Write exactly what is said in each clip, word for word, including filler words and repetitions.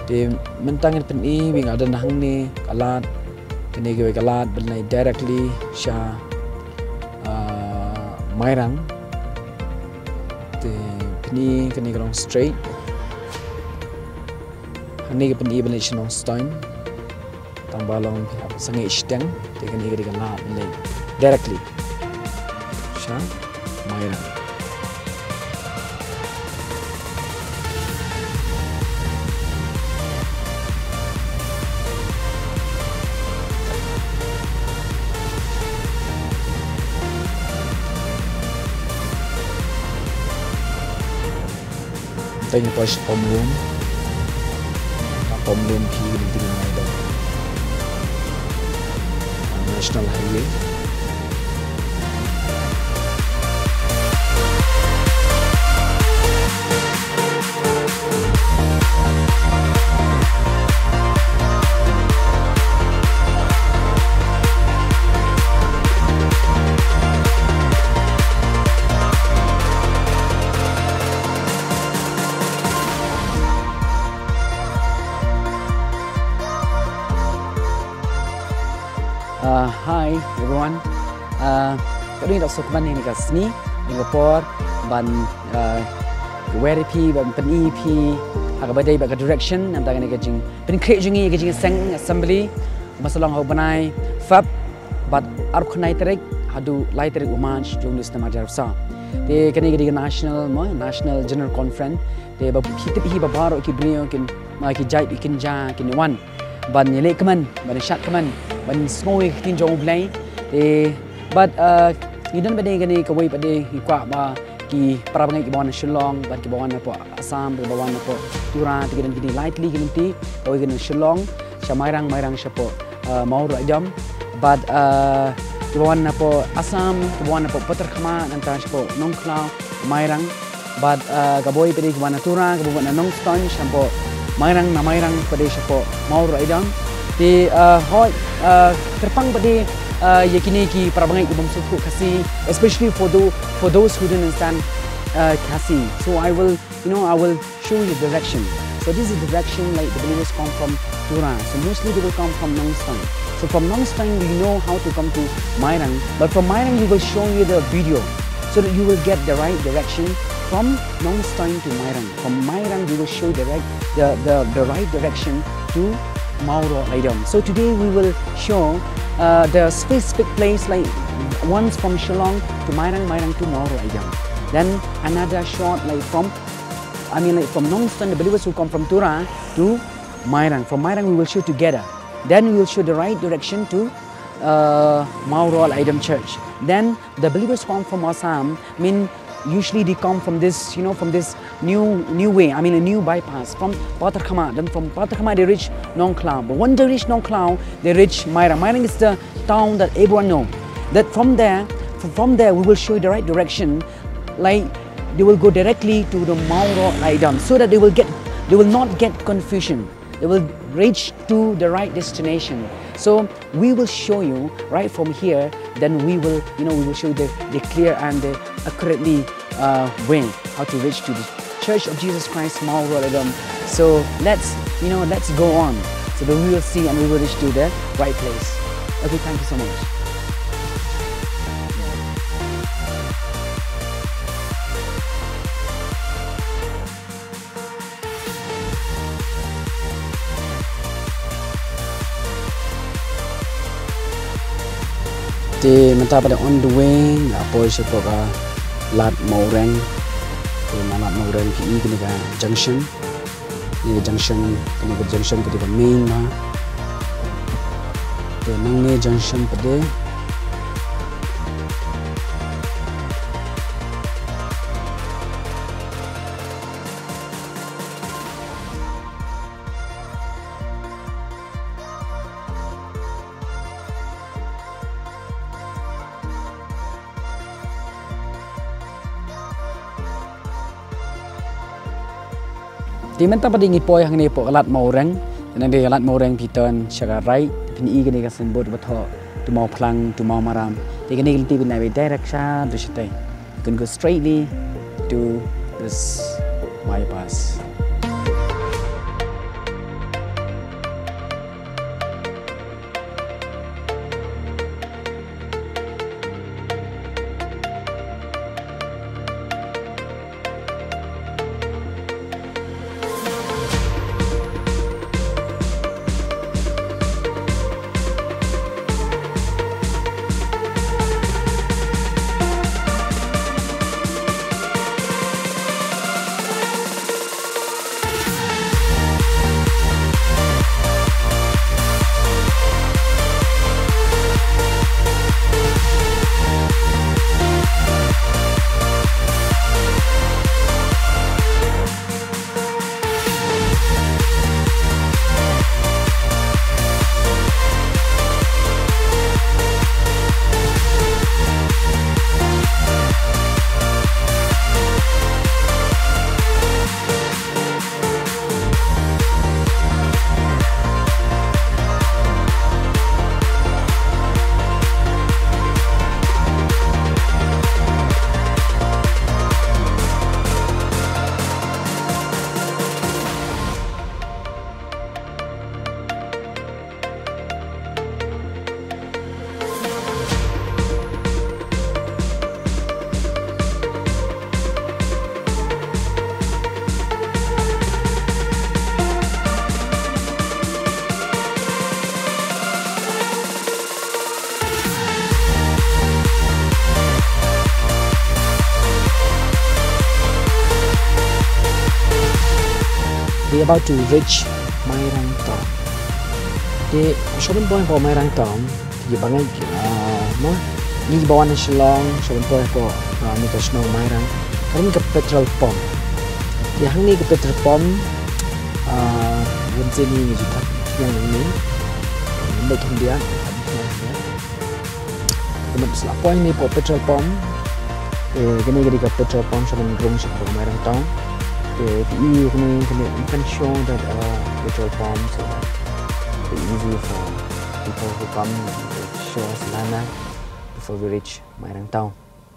Di mentang pen i wing ada nahang ni kalat kini gue kalat benai directly sha uh, mairang di peni kini kerong straight hani ke peni benai shenong stone tambah long sangai isteng di kini gue kalat benai directly sha mairang. Tanya pas pom room, pom room ki di mana ada national highway. Uh, hi everyone. Uh, kami dah sokman ini kat sini, Singapore, ban uh, where pi, ban peni pi, agak badai bagai direction, nampak ni kajing, pen create jungi kajing seng assembly, masalah hau banai, fab, bat aruk nai terik, hadu lai terik umanch, jumlah nama jarsa. Di kini kini national, mo national general conference, di bab kita pi babar ki beliau kin, mai ki jai kin ja kin one. Ban nyelek keman, ban shat keman, ban sngoi tin jong blai. Eh, but uh, idan bade gani kawai bade ikwa ba ki parabangai ki bawan Shillong, ban ki bawan po Assam, ki bawan po Tura, tigidan kini lightly kini ti kawai gani Shillong, sya mairang mairang sya po Mauro idam. But uh, ki bawan po Assam, ki bawan po Patar Khama, nanta sya po Nongklau, mairang. But uh, kaboy bade ki bawan Tura, ki bawan Nongstone, sya po mairang na mairang pada siya po Mauro idam. Di hoi terpang pada yakini ki parabangai ibang suku kasi, especially for those for those who don't understand uh, kasi. So I will, you know, I will show you the direction. So this is the direction like the believers come from Tura. So mostly they will come from Nongstang. So from Nongstang you know how to come to Mairang, but from Mairang we will show you the video so that you will get the right direction. From Nongstang to Mairang. From Mairang, we will show the right, the, the, the right direction to Mauro idam. So today we will show uh, the specific place, like once from Shillong to Mairang, Mairang to Mauro idam. Then another shot like from, I mean like from Nongstang, the believers who come from Tura to Mairang. From Mairang we will show together. Then we will show the right direction to uh, Mauro idam church. Then the believers come from Assam, mean usually they come from this, you know, from this new new way, I mean a new bypass from Patar Khama. Then from Patar Khama they reach Nongklau. But when they reach Nongklau, they reach Mairang. Mairang is the town that everyone know. That from there, from there we will show you the right direction. Like they will go directly to the Mauro idam, so that they will get, they will not get confusion. They will reach to the right destination. So we will show you right from here. Then we will, you know, we will show you the, the clear and the accurately uh, way how to reach to the Church of Jesus Christ, Mauro idam. So let's, you know, let's go on. So that we will see and we will reach to the right place. Okay, thank you so much. Di mata pada on the way, apa sih poka lat Maurang, di mana lat Maurang ki ini kan junction, ini junction, ini kan junction ketika main mah, di nang ni junction pada. Di mana pada ingi poi hang ni po kalat Maurang, dan di kalat Maurang piton syara right, pini igni ka sembut betul, tu mau pelang, tu mau maram. Di kini kita bina be direction, tu sitai. You can go straightly to this bypass. about to reach Mai Rang Town. Di shopping point for Mai Rang Town, di bangai mo ni bawa na Shillong shopping point for ni ka Shnong Mai Rang. Kami ke petrol pump. Di hang ni ke petrol pump ah yang sini ni juga yang ini. Ini kemudian kemudian setelah point ni for petrol pump. Eh kini ke petrol pump shopping room shopping Mai Rang Town. Okay, you can, you can show that uh, petrol pump, so it's easy for people who come to show us Lana before we reach Mai Rang Town.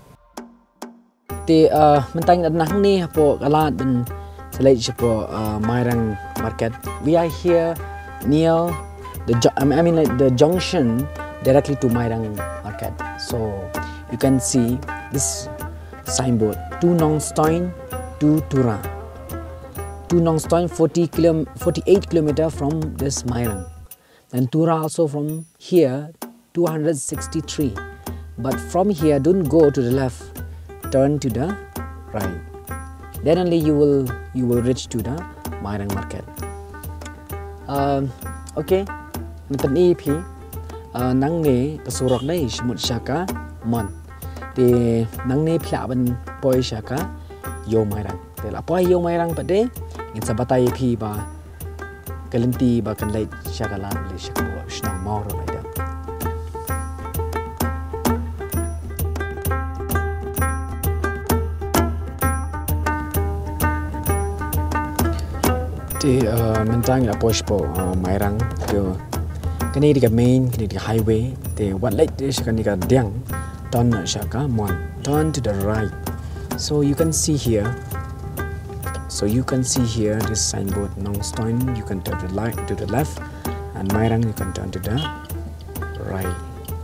Di uh, mentang nang ni po kalat dan selaj po uh, Mai Rang Market. We are here near the I mean like the junction directly to Mai Rang Market. So you can see this signboard: Tu Nong Stoin, Tu Tura. Tu Nong Stoin, forty-eight kilometers from this Mai Rang, and Tura also from here two hundred sixty-three. But from here, don't go to the left, turn to the right. Then only you will you will reach to the Mai Rang Market. Um, okay, nonton E P, uh, nang ni kesurok ni semut syaka mon. Di nang ni pelaban poi syaka yo Mai Rang. Di lapoi yo Mai Rang pada. In sabatai pi ba kalenti ba kan late syakalan le syakbo shnang mau ro lai da. Di mentang la posh po Mai Rang yo kani di main kani di highway di what late di syakani ka diang turn syaka mon turn to the right. So you can see here So you can see here this signboard Nong Stoin, you can turn to the right to the left, and Mai Rang you can turn to the right.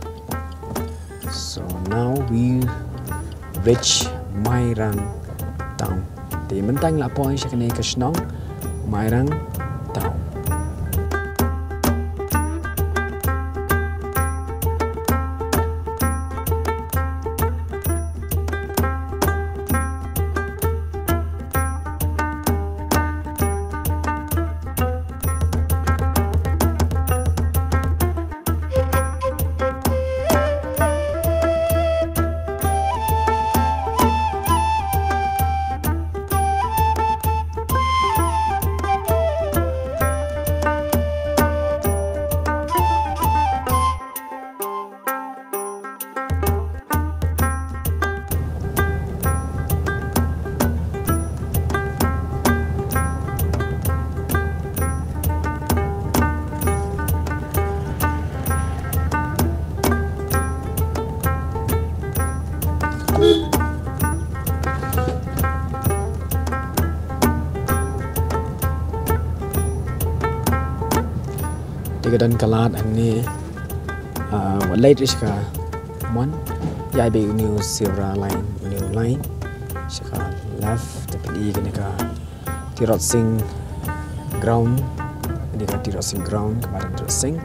So now we reach Mai Rang Town. Di mentang la point siya kanay kasnong Mai Rang Town. Dan kalat ani uh, late iska mon yai be new silver line new line iska left tapi gini ka tirot sing ground ini ka tirot sing ground kemarin tirot sing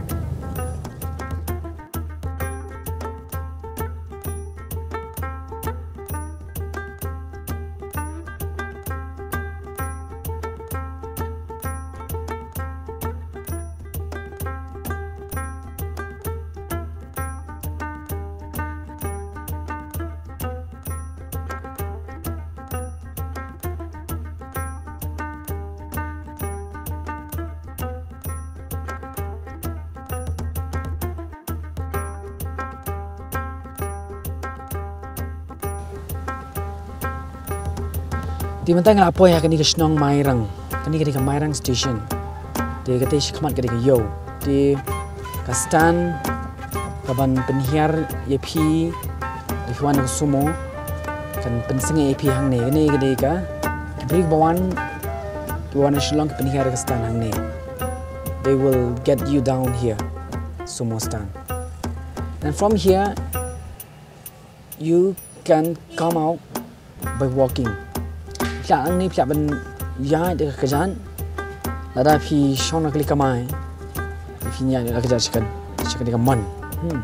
di mentang la poy kani ka Shnong Mai Rang kani kani ka Mai Rang station di kate shikmat kani ka yo di ka stand kaban penhiar ye pi di huan ko sumo kan pensing ye pi hang ne kani kani ka bring bawan bawan Shlong ka penhiar ka stand hang ne they will get you down here sumo stand, and from here you can come out by walking. Pihak ni pihak ben ya de kerjaan ada pi shona kali kamai pi nya ada kerja sekan sekan dekat man hmm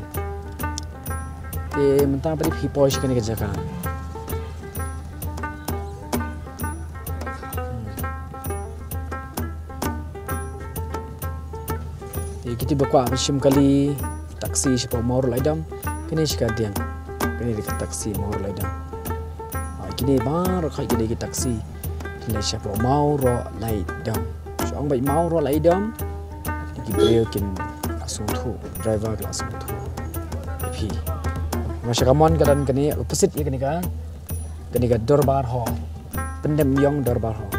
de mentang pada pi poi sekan kerja kan Di kita bakwa macam kali taksi siapa mau laidam, kini siapa dia, kini dekat taksi mau laidam. Kini baru kali kini dekat taksi, kini siapa mau laidam. Soang baik mau laidam, kita beri kin langsung tu, driver langsung tu. Tapi, macam kawan kadang kini opposite ya kini kan, kini kan Dorbar Hall, Pendem Yong Dorbar Hall.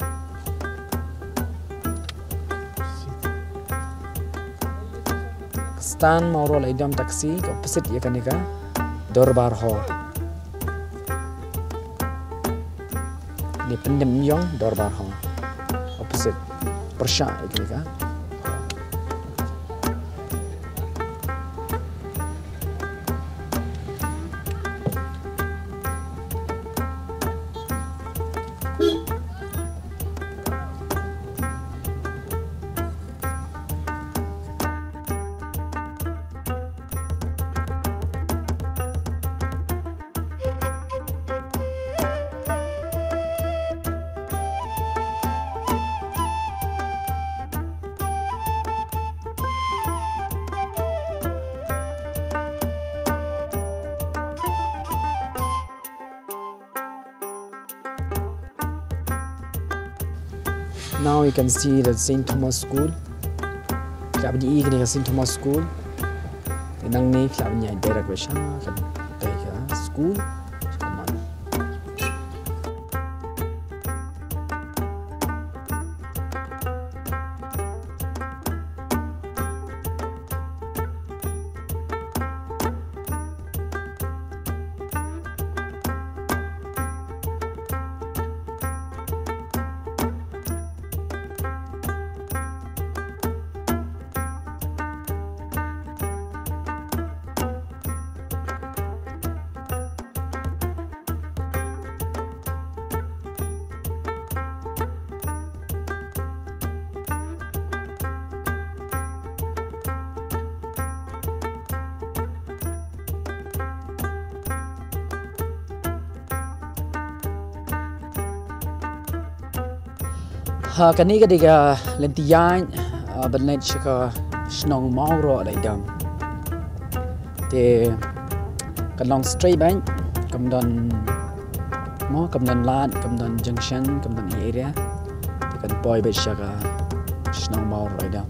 Stan mau roll idam taksi ke opposite ya kan ika Dorbar Hall. Di Pendem Yong Dorbar Hall. Opposite Persha ya kan ika. Now you can see the Saint Thomas School. Club di ini Saint Thomas School. Tenang ni club ni direct version kan. Baik school. Ha kani ketika lentian benar cakap senang mau roh ada idam. Te kalong straight bank, kemudian mau kemudian lad, kemudian junction, kemudian area. Tekan boy bet cakap senang mau roh idam.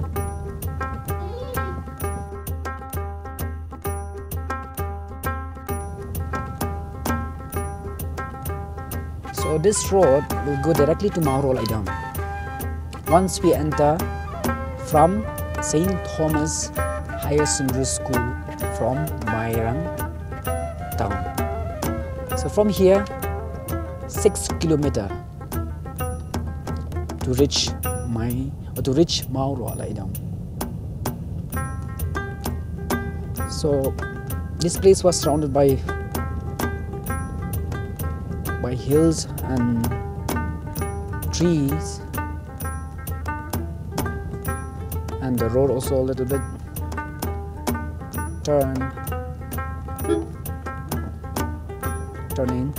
So this road will go directly to Mauro Laidam. Once we enter from Saint Thomas Higher Secondary School from Mairang town. So from here, six kilometer to reach my or to reach Mauro Laidam. So this place was surrounded by by hills and trees. And the road also a little bit turn turning.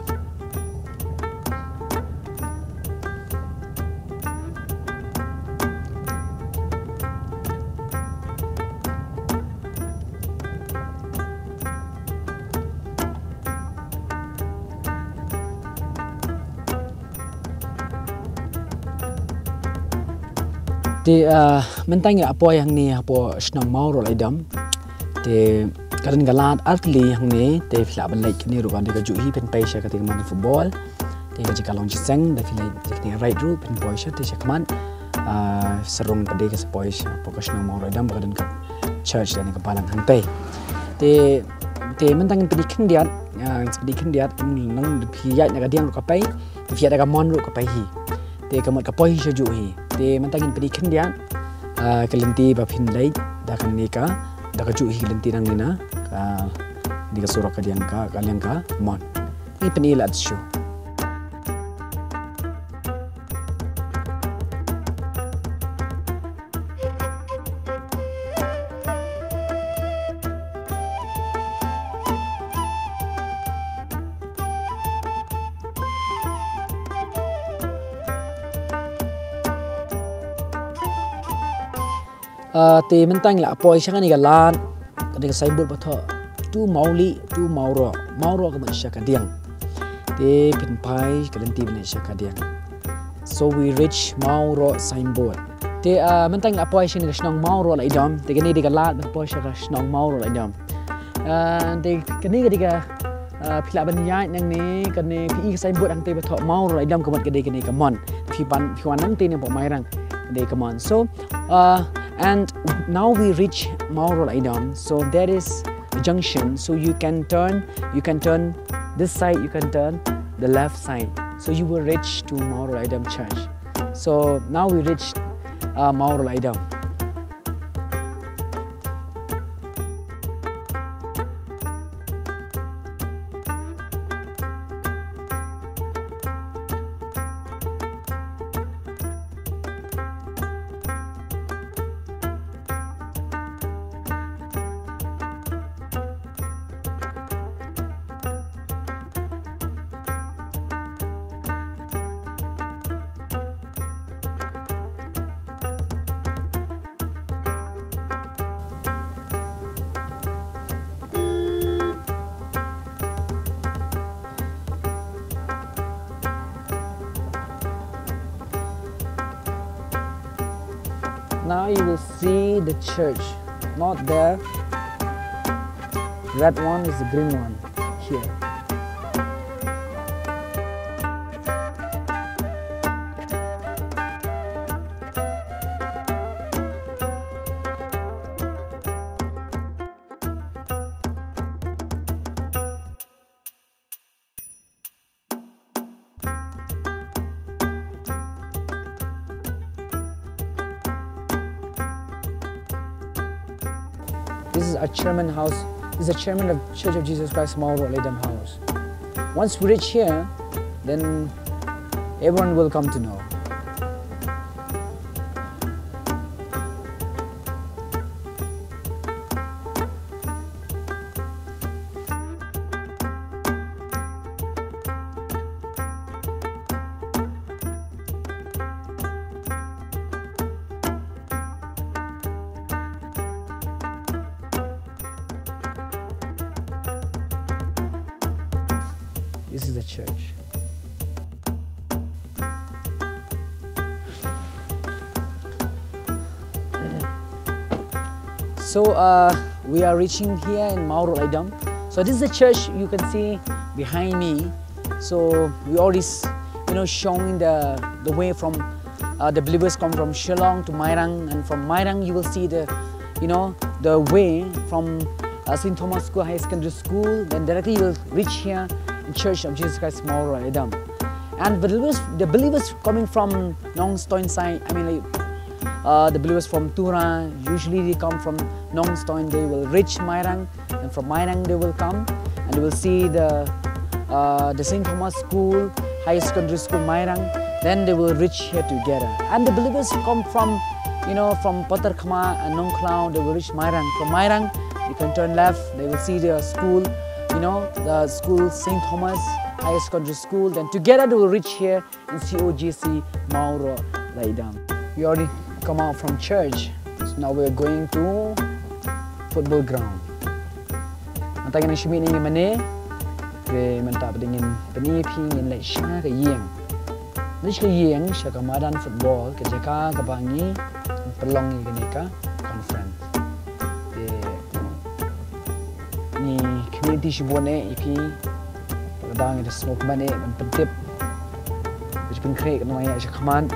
Di uh, mentang apa yang ni apa senang mau roh idam. Di kadang galat atli yang ni di filap like ni rukan di kajuhi pen paisa ketika main football. Di jika long jiseng di filap ketika right route pen paisa di cakman uh, serung pada ke sepois apa senang mau roh idam kadang ke church dan ke palang hantai. Di di mentang pendidikan dia yang pendidikan dia nang pihak nak dia rukapai pihak nak mon rukapai hi. Di kemat kapoi sejuhi. Di mentangin pendidikan dia uh, kelenti bapin lay dah kan nikah dah kejuhi kelenti nang nina uh, di kesurak kalian ka kalian ka mon ini penilat show. te mentang la poi sha ni ga lan ka de sai bot ba tho tu mauli tu mauro mauro ka ma sha ka diang te pin pai ka den ti ne sha ka diang so we reach mauro signboard te mentang la poi sha ni ga snong mauro la idom te ka ni de ga lan poi sha ka snong mauro la idom te ka ni ga de ga phila ban yai nang ni ka ni pi sai bot ang te ba tho mauro la idom ka mat ka de ka ni ka mon phi ban phi wan nang te ne bo mai rang de ka mon so uh and now we reach Mauro Idom. So there is a junction. So you can turn, you can turn this side, you can turn the left side. So you will reach to Mauro Idom Church. So now we reached uh, Mauro Idom. Now you will see the church, not there. Red one is the green one here. This is our chairman house. This is the chairman of Church of Jesus Christ Mauro Idom house. Once we reach here, then everyone will come to know. This is the church. So uh, we are reaching here in Mauro Idom. So this is the church you can see behind me. So we already, you know, showing the the way from uh, the believers come from Shillong to Mairang, and from Mairang you will see the, you know, the way from uh, Saint Thomas School High Secondary School. Then directly you will reach here in Church of Jesus Christ Mauro Idom. And the believers, the believers coming from Nong Stoin side, I mean like uh, the believers from Tura, usually they come from Nong Stoin, they will reach Mairang, and from Mairang they will come and they will see the uh, the Saint Thomas School High Secondary School Mairang. Then they will reach here together. And the believers come from, you know, from Potar Khama and Nong Klau, they will reach Mairang. From Mairang, you can turn left, they will see the school, you know, the school Saint Thomas High Secondary School. Then together they will reach here in C O G C Mauro Idom. We already come out from church, so now we are going to football ground. Antay ng shimi ni mane, ke mantap dengan penipi ingin lek sha ke yeng. Ni ke yeng sha kamadan football ke jaka ke bangi pelong ni kenika conference. Ni community shibone ipi kadang itu smoke mane man pentip which pun krek no ya sha kaman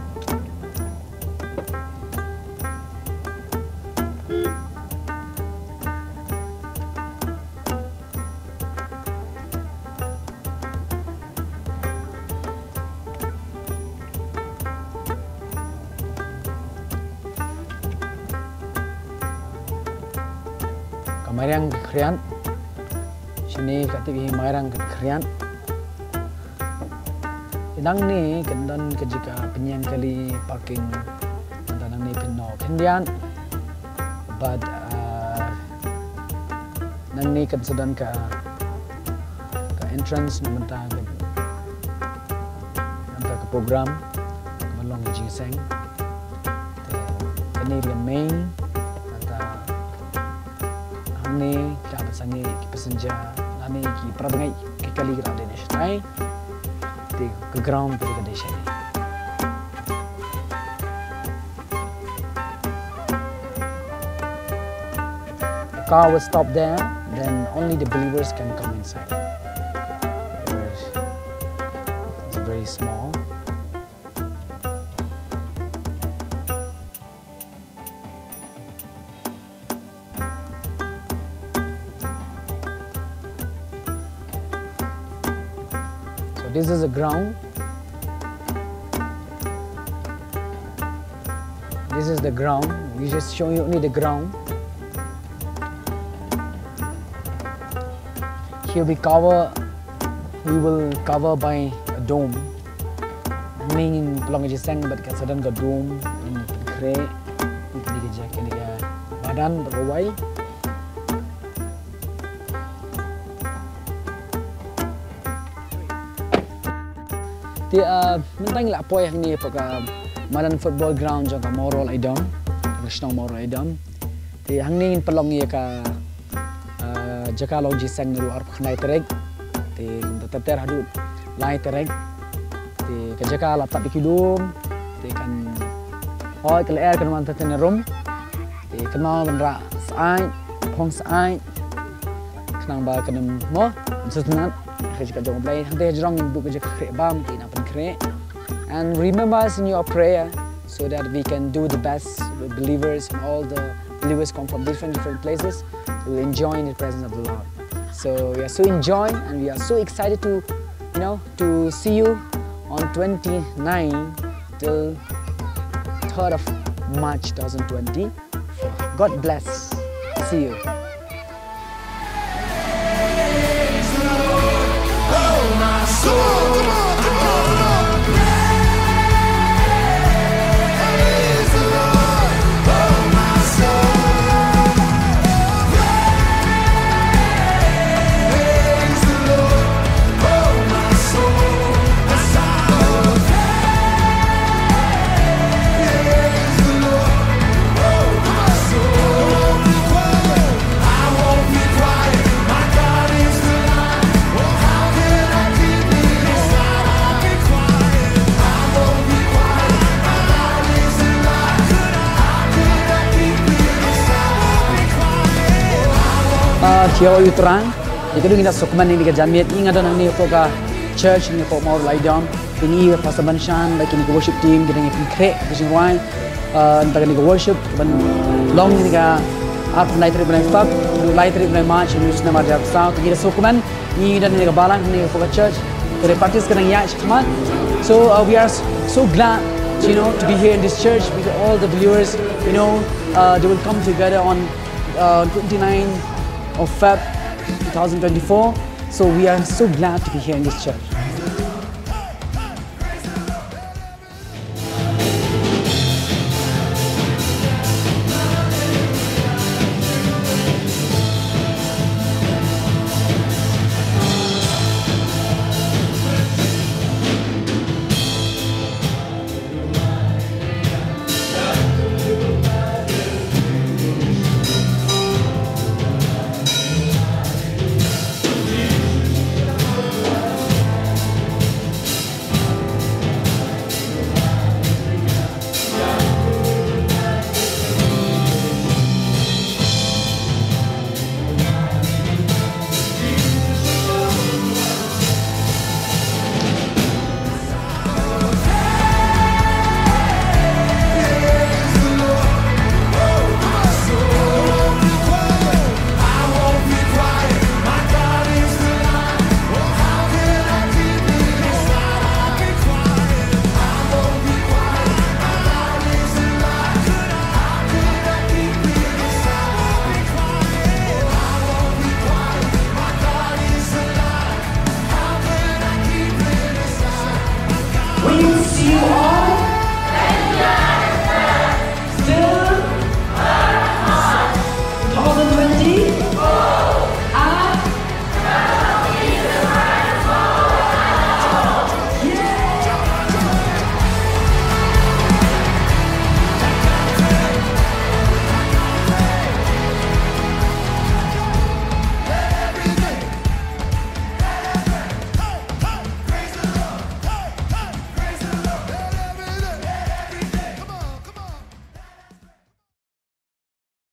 Mairang Krian, sini katibi Mairang Krian. Inang ni kendan kejika penyang kali parking, kendan ni peno kendian, but nang ni kensedan ke ke entrance namentang ke namentang ke program kemalong jingseng. ni dia main antara hang ni kita pasang ni ki passenger ni ki prabangai ki kali gra de nai te ke ground pe ke desha the car will stop there, then only the believers can come inside. It's very small. This is the ground. This is the ground. We just show you only the ground. Here we cover. We will cover by a dome. Meaning, long as you sang, but can sudden got dome in gray. We can get jack in the badan berway. Thì mình đang là poi hàng ni paka Madan football ground jang ka Morol Aidam, National Morol Aidam. Thì hàng ni pelong ye ka jaka logi sang niru arp khnai tereg. Thì tetap ter hadu lai tereg. Thì ka jaka la pat dikidum. Thì kan hoi ka air kan man taten rum. Thì kenal kan ra sai, phong sai. Kenang ba kan mo, susnat. Jika jom play, hantar jerong in book jika kre bam, tina pen kre. And remember us in your prayer, so that we can do the best with believers, and all the believers come from different different places. We will enjoy in the presence of the Lord. So we are so enjoy, and we are so excited to, you know, to see you on twenty-ninth till third of March twenty twenty. God bless. See you. Come on, come on, come on, come on. Praise the Lord, oh my soul. Praise the Lord, oh my soul. The sound of praise the Lord, oh my soul. I won't be quiet, I won't be quiet. My God is the light. Oh, how can I keep it? Tiaw Utran, jika dulu kita sokman ini kita jamiat ini ada nang ni poka church ni pok mau lie down, ini pastor Banshan, lagi ni worship team kita ni pengkre, kita wine, entah ni worship, ban long ni kita art night trip night fab, night trip night march, ni usna marjab south, kita sokman ini dan ni kita balang ni poka church, kita practice kita ni yash khamat. So uh, we are so glad, you know, to be here in this church because all the believers, you know, uh, they will come together on uh, twenty-ninth of February twenty twenty-four. So we are so glad to be here in this church.